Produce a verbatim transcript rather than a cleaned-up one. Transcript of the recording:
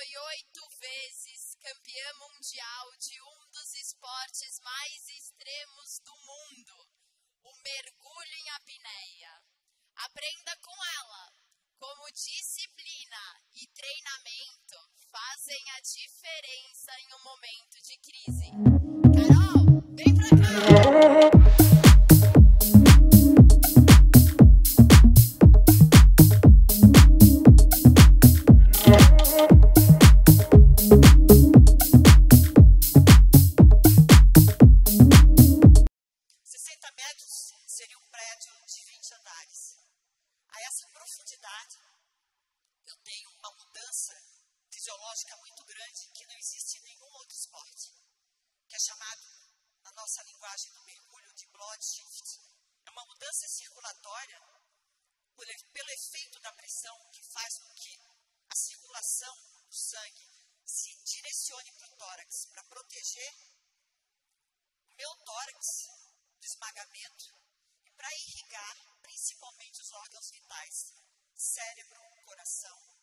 foi oito vezes campeã mundial de um dos esportes mais extremos do mundo, o mergulho em apneia. Aprenda com ela como disciplina e treinamento fazem a diferença em um momento de crise. Carol, vem pra cá! sessenta metros seria um prédio de vinte andares. A essa profundidade, eu tenho uma mudança fisiológica muito grande que não existe em nenhum outro esporte, que é chamado, na nossa linguagem do mergulho, de blood shift. É uma mudança circulatória pelo efeito da pressão que faz com que a circulação do sangue se direcione para o tórax, para proteger o meu tórax do esmagamento e para irrigar principalmente os órgãos vitais, cérebro, coração